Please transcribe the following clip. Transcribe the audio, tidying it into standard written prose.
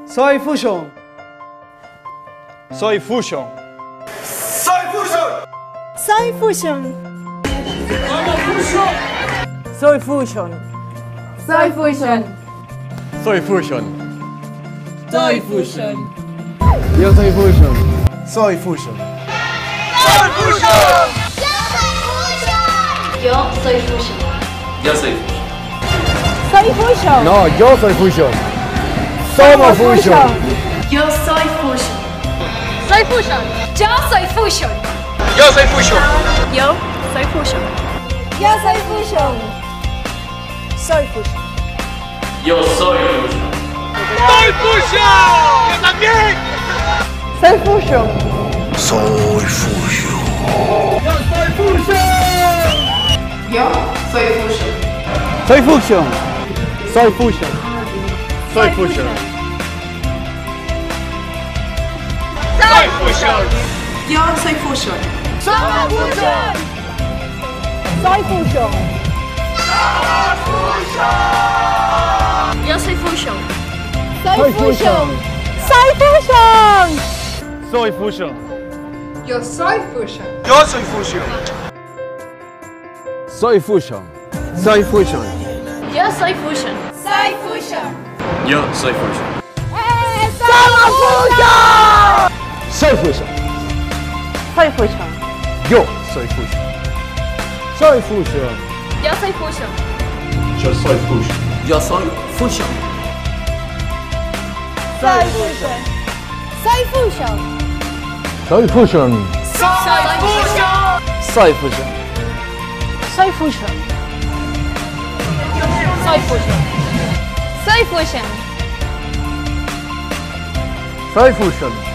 Soy Fusion. Soy Fusion. Soy Fusion. Soy Fusion. Soy Fusion. Soy Fusion. Soy Fusion. Soy Fusion. Yo soy Fusion. Soy Fusion. Soy Fusion. Yo soy Fusion. Yo soy Fusion. Soy Fusion. No, yo soy Fusion. Somos Fusion. Yo soy Fusion. Soy Fusion. Yo soy Fusion. Yo soy Fusion. Yo soy Fusion. Yo soy Fusion. Soy Fusion. Yo soy Fusion. ¡Soy Fusion! ¡Yo también! Soy Fusion. Soy Fusion. Yo soy Fusion. Soy Fusion. Soy Fusion. Soy Fusion. Soy Fusion. Yo soy Fusion. Somos Fusion. Soy Fusion. Yo soy Fusion. Soy Fusion. Soy Fusion. Soy Fusion. Yo soy Fusion. Yo soy Fusion. Soy Fusion. Soy Fusion. Yo soy Fusion. Soy Fusion. Yo soy Fusion. ¡Somos Fusion! Soy Fusion. Soy Fusion. Yo soy Fusion. Soy Fusion. Yo soy Fusion. Yo soy Fusion. Yo soy Fusion. Soy Fusion. Soy Fusion. Soy Fusion. Soy Fusion. Soy Fusion. Soy Fusion. Soy Fusion. Soy Fusion. Soy Fusion.